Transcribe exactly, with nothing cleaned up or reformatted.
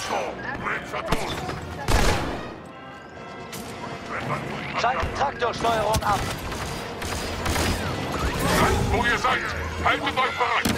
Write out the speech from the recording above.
Schalten Traktorsteuerung ab. Bleibt, wo ihr seid. Haltet euch bereit.